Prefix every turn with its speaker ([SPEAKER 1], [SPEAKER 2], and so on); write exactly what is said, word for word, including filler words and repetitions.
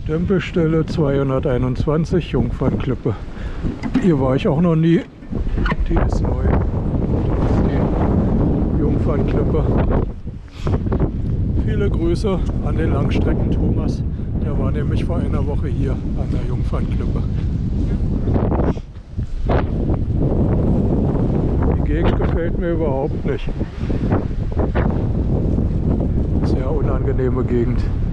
[SPEAKER 1] Stempelstelle zweihunderteinundzwanzig, Jungfernklippe. Hier war ich auch noch nie. Die ist neu. Das ist die Jungfernklippe. Viele Grüße an den Langstrecken Thomas. Der war nämlich vor einer Woche hier an der Jungfernklippe. Die Gegend gefällt mir überhaupt nicht. Sehr unangenehme Gegend.